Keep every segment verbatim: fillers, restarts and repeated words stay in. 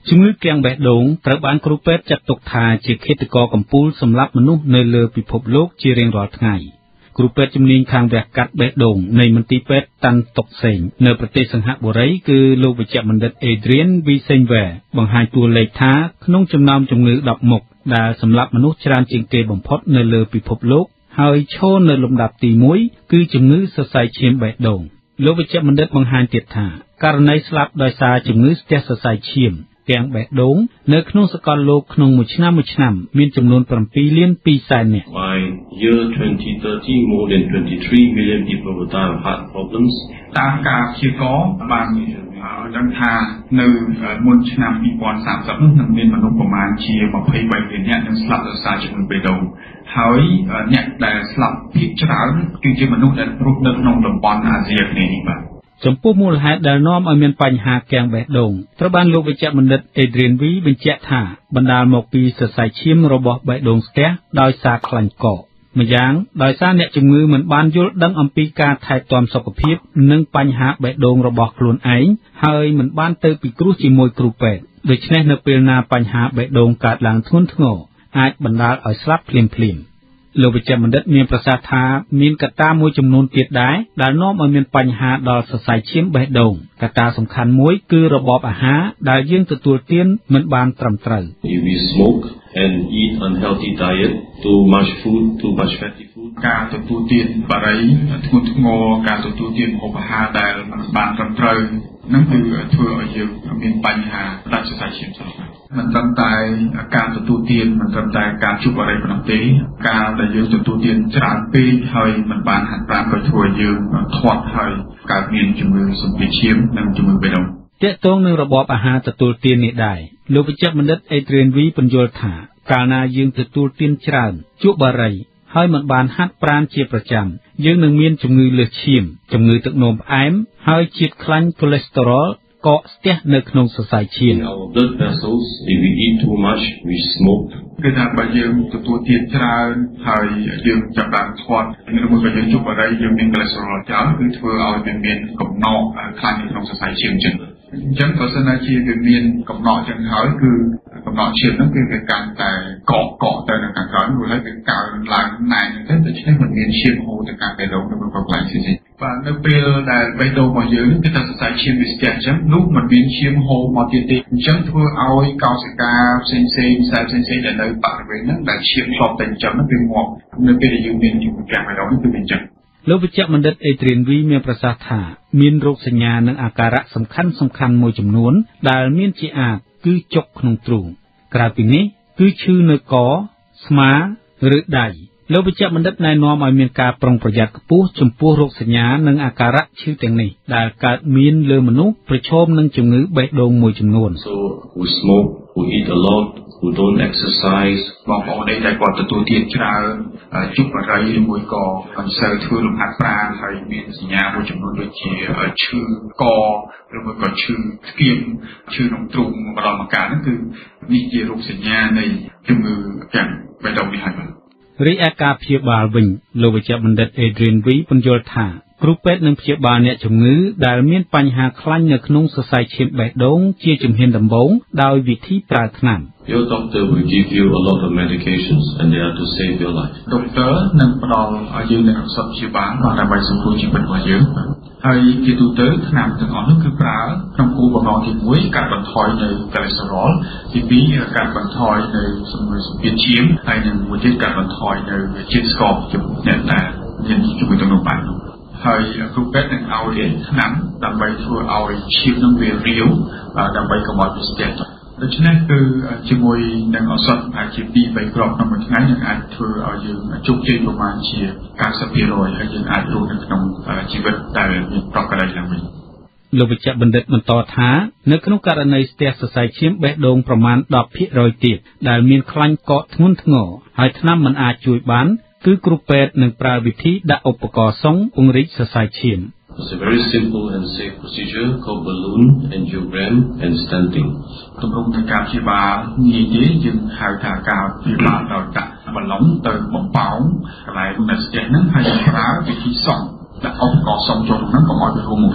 ជំងឺគាំងបេះដូងត្រូវបានគ្រូពេទ្យចាត់ទុកថាជាឃាតករកំពូលសម្រាប់មនុស្សនៅលើពិភពលោកជារៀងរាល់ថ្ងៃគ្រូពេទ្យជំនាញខាងវះកាត់បេះដូងនៃមន្ទីរពេទ្យតាន់តុកសេងនៅប្រទេសសិង្ហបុរីគឺលោកវេជ្ជបណ្ឌិត Adrian Visenver បង្ហាញតួលេខថាក្នុងចំណោមជំងឺដប់មុខដែលសម្លាប់មនុស្សច្រើនជាងគេបំផុតនៅលើពិភពលោកហើយឈរនៅលំដាប់ទីមួយគឺជំងឺសរសៃឈាមបេះដូងលោកវេជ្ជបណ្ឌិតបង្ហាញទៀតថាករណីស្លាប់ដោយសារជំងឺស្ទះសរសៃឈាមទាំងបេះដូងនៅក្នុងសកលលោកក្នុងមួយឆ្នាំមួយឆ្នាំមានចំនួនsevenលានtwoសែននាក់ By year twenty thirty more than twenty-three million people will die of heart problems តាមការព្យាករណ៍បានដឹងថានៅមុនឆ្នាំtwenty thirtyនោះនឹងមានមនុស្សប្រមាណជាtwenty-threeលាននាក់នឹងស្លាប់ដោយសារជំងឺបេះដូងហើយអ្នកដែលស្លាប់ភាគច្រើនគឺជាមនុស្សដែលរស់នៅក្នុងតំបន់អាស៊ីអាគ្នេយ៍នេះបាទចំពោះមូលហេតុដែលនាំឲ្យមានបញ្ហាគាំងបេះដូងត្រូវបានលោកវេជ្ជបណ្ឌិត Adrian V បញ្ជាក់ថាបណ្ដាលមកពីសរសៃឈាមរបស់បេះដូងស្ទះដោយសារខ្លាញ់កកម្យ៉ាងដោយសារអ្នកជំងឺមិនបានយល់ដឹងអំពីការថែទាំសុខភាពនិងបញ្ហាបេះដូងរបស់ខ្លួនឯងហើយមិនបានទៅពិគ្រោះជាមួយគ្រូពេទ្យដូច្នេះនៅពេលណាបញ្ហាបេះដូងកើតឡើងធ្ងន់ធ្ងរអាចបណ្ដាលឲ្យស្លាប់ភ្លាមៗលោកវេជ្ជបណ្ឌិតមានប្រសាសន៍ថាមានកត្តាមួយចំនួនទៀតដែរដែលនាំឲ្យមានបញ្ហាដល់សរសៃឈាមបេះដូងកត្តាសំខាន់មួយគឺរបបអាហារដែលយើងទទួលទានមិនបានត្រឹមត្រូវ If we smoke and eat unhealthy diet, too much food, too much fatty food ការទទួលទានបារីធ្ងន់ធ្ងរការទទួលទានម្ហូបអាហារដែលមិនបានត្រឹមត្រូវនឹងគឺធ្វើឲ្យយើងមានបញ្ហាដាច់សរសៃឈាមស្លាប់មិនត្រឹមតែការទទួលទានមិនត្រឹមតែការជប់បារីប៉ុណ្ណោះទេការដែលយើងទទួលទានច្រើនពេកហើយមិនបានហាត់ប្រាណក៏ធ្វើឲ្យយើងធាត់ហើយកើតមានជំងឺសម្ពាធឈាមនិងជំងឺបេះដូងទាក់ទងនឹងរបបអាហារទទួលទាននេះដែរលោកវេជ្ជបណ្ឌិត Adrian V បញ្យល់ថាកាលណាយើងទទួលទានច្រើនជក់បារីហើយមិនបានហាត់ប្រាណជាប្រចាំយើងនឹងមានជំងឺលើសឈាមជំងឺទឹកនោមផ្អែមហើយជាតិខ្លាញ់ cholesterol កកស្ទះនៅក្នុងសរសៃឈាម Our blood vessels, if we eat too much, we smoke គឺថាបើយើងទទួលទានច្រើនហើយយើងចាប់បានធាត់ឬមួយក៏យើងជប់បារីយើងមាន cholesterol ច្រើនគឺធ្វើឲ្យវាមានកំណកខ្លាញ់នៅក្នុងសរសៃឈាមអញ្ចឹងអញ្ចឹងបើសិនណាជាវាមានកំណកអញ្ចឹងហើយគឺកំណកឈាមហ្នឹងគឺវាកាន់តែកកកកទៅនៅខាងក្រោយព្រោះហើយវាកើនឡើងណែនទៅដូច្នេះมันមានឈាមហូរទៅកាន់បេះដូងទៅក្នុងកន្លែងផ្សេងៗបាទនៅពេលដែលបេះដូងរបស់យើងគឺថាសរសៃឈាមវាស្ទះអញ្ចឹងនោះมันមានឈាមហូរមកទៀតទេអញ្ចឹងធ្វើឲ្យកោសិកាផ្សេងផ្សេងខ្សែផ្សេងផ្សេងដែលនៅបរិវេណហ្នឹងដែលឈាមធ្លាប់តែអញ្ចឹងហ្នឹងវាងាប់នៅពេលដែលយើងមានជំងឺកាំងបេះដូងគឺវាអញ្ចឹងលោកវេជ្ជបណ្ឌិត Adrian V មានប្រសាសន៍ថាមានរោគសញ្ញានិងអាការៈសំខាន់សំខាន់មួយចំនួនដែលមានជាអាចគឺចុកក្នុងទ្រូងក្រៅពីនេះគឺឈឺនៅកស្មាឬដៃលោកវេជ្ជបណ្ឌិតណែនាំឲ្យមានការប្រុងប្រយ័ត្នខ្ពស់ចំពោះរោគសញ្ញានិងអាការៈឈឺទាំងនេះដែលកើតមានលើមនុស្សប្រឈមនឹងជំងឺបេះដូងមួយចំនួន So we smoke, we eat a lot, we don't exercise បងប្អូនដែលគាត់ទទួលទានច្រើនជប់បារីឬមួយក៏មិនសូវធ្វើលំហាត់ប្រាណហើយមានសញ្ញាមួយចំនួនដូចជាឈឺកឬមួយក៏ឈឺស្គៀមឈឺក្នុងទ្រូងម្ដងម្កាលហ្នឹងគឺនេះជារោគសញ្ញានៃជំងឺទាំងបេះដូងនេះហើយបាទរីឯការព្យាបាលវិញលោកវេជ្ជបណ្ឌិត Adrian V ពន្យល់ថាគ្រូពេទ្យនឹងព្យាបាលអ្នកជំងឺដែលមានបញ្ហាខ្លាញ់នៅក្នុងសរសៃឈាមបេះដូងជាជំហានដំបូងដោយវិធីប្រើថ្នាំ Your doctor will give you a lot of medications and they are to save your life. Doctor នឹងផ្ដល់ឲ្យយើងនូវឱសថព្យាបាលដើម្បីសង្គ្រោះជីវិតរបស់យើងហើយជាទូទៅថ្នាំទាំងអស់នោះគឺប្រើក្នុងគោលបំណងទីមួយកាត់បន្ថយនៅ cholesterol ទីពីរកាត់បន្ថយនៅសម្ពាធឈាមហើយនិងមួយទៀតកាត់បន្ថយនៅជាតិស្ករចំពោះអ្នកដែលមានជំងឺទឹកនោមផ្អែមហើយគ្រូពេទ្យនឹងឲ្យថ្នាំដើម្បីធ្វើឲ្យឈាមនឹងវារាវដើម្បីកុំឲ្យវាស្ទះដូច្នេះគឺជាមួយនឹងឱសថអាចជាtwo to threeគ្រាប់ក្នុងមួយថ្ងៃនឹងអាចធ្វើឲ្យយើងជោគជ័យប្រមាណជាninety percentហើយយើងអាចរស់នៅក្នុងជីវិតដែលមានប្រកបដោយឡើងវិញលោកវេជ្ជបណ្ឌិតបន្តថានៅក្នុងករណីស្ទះសរសៃឈាមបេះដូងប្រមាណten percentទៀតដែលមានខ្លាញ់កកធ្ងន់ធ្ងរហើយថ្នាំមិនអាចជួយបានគឺគ្រូពេទ្យនឹងប្រើវិធីដាក់ឧបករណ៍សុងពង្រីកសរសៃឈាម It's a very simple and safe procedure called balloon angiogram and stenting. ទម្រង់នៃការព្យាបាលងាយទេយើងហៅថាការព្យាបាលដោយដាក់បាឡុងទៅបំប៉ោងកន្លែងនៅស្ទះហ្នឹងហើយយើងប្រើវិធីសុងដាក់ឧបករណ៍សុងចូលក្នុងហ្នឹងកុំឲ្យវារួមមកវិញ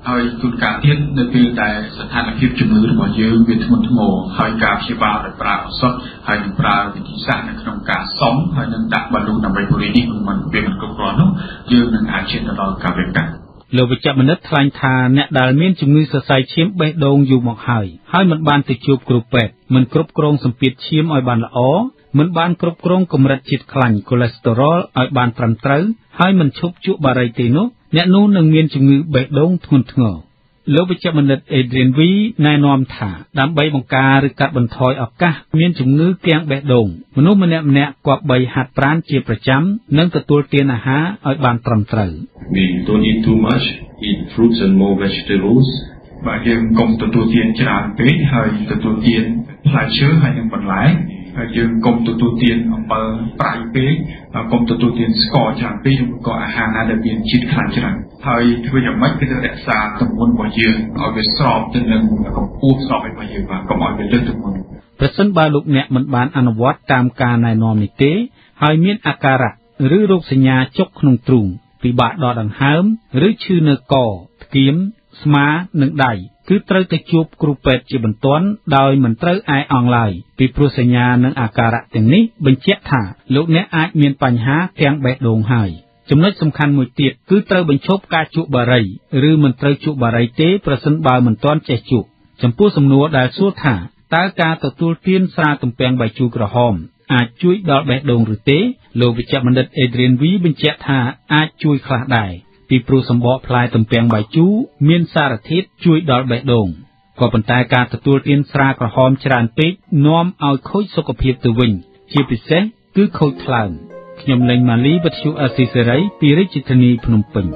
ហើយជួនកាលទៀតនៅពេលដែលស្ថានភាពជំងឺរបស់យើងវាធ្ងន់ធ្ងរហើយការព្យាបាលដោយប្រើឱសថហើយនឹងប្រើវិធីសាស្ត្រនៅក្នុងការសុំហើយនឹងដាក់បាឡូនដើម្បីពង្រីកនេះមិនវាមិនគ្រប់គ្រាន់នោះយើងនឹងអាចឈានទៅដល់ការវេកាត់លោកវិជ្ជបណ្ឌិតថ្លែងថាអ្នកដែលមានជំងឺសរសៃឈាមបេះដូងយូរមកហើយហើយមិនបានទៅជួបគ្រូពេទ្យមិនគ្រប់គ្រងសម្ពាធឈាមឲ្យបានល្អមិនបានគ្រប់គ្រងកម្រិតជាតិខ្លាញ់កូលេស្តេរ៉ុលឲ្យបានត្រឹមត្រូវហើយមិនឈប់ជក់បារីទេនោះអ្នកនោះនឹងមានជំងឺបេះដូងធ្ងន់ធ្ងរលោកវិជ្ជបណ្ឌិត Adrian V ណែនាំថាដើម្បីបង្ការឬកាត់បន្ថយឱកាសមានជំងឺគាំងបេះដូងមនុស្សម្នាក់ៗគប្បីហាត់ប្រាណជាប្រចាំនិងទទួលទានអាហារឲ្យបានត្រឹមត្រូវ We don't eat too much, eat fruits and more vegetables. បាទយើងកុំទទួលទានច្រើនពេកហើយទទួលទានផ្លែឈើហើយនិងបន្លែហើយយើងកុំទទួលទានអំបិលប្រៃពេកកុំទទួលទានស្ករច្រើនពេកឬក៏អាហារណាដែលមានជាតិខ្លាញ់ច្រើនហើយធ្វើយ៉ាងម៉េចគឺរក្សាទម្ងន់របស់យើងឲ្យវាស្របទៅនឹងកម្ពស់ស្របរបស់យើងបាទកុំឲ្យវាលើសទម្ងន់ប្រសិនបើលោកអ្នកមិនបានអនុវត្តតាមការណែនាំនេះទេហើយមានអាការៈឬរោគសញ្ញាចុកក្នុងទ្រូងពិបាកដកដង្ហើមឬឈឺនៅកថ្គាមស្មានិងដៃគឺត្រូវទៅជួបគ្រូពេទ្យជាបន្ទាន់ដោយមិនត្រូវឯអង្ឡើយពីព្រោះសញ្ញានិងអាការៈទាំងនេះបញ្ជាក់ថាលោកអ្នកអាចមានបញ្ហាគាំងបេះដូងហើយចំណុចសំខាន់មួយទៀតគឺត្រូវបញ្ឈប់ការជក់បារីឬមិនត្រូវជក់បារីទេប្រសិនបើមិនទាន់ចេះជក់ចំពោះសំណួរដែលសួរថាតើការទទួលទានស្រាទំពាំងបាយជូរក្រហមអាចជួយដល់បេះដូងឬទេលោកវិជ្ជបណ្ឌិត Adrian V បញ្ជាក់ថាអាចជួយខ្លះដែរពីព្រោះសម្បកផ្លែទំពាំងបាយជូរមានសារធាតុជួយដល់បេះដូងក៏ប៉ុន្តែការទទួលទានស្រាក្រហមច្រើនពេកនាំឲ្យខូចសុខភាពទៅវិញជាពិសេសគឺខូចថ្លើមខ្ញុំលេងម៉ាលីវិទ្យុអេស៊ីសេរីពីរាជធានីភ្នំពេញ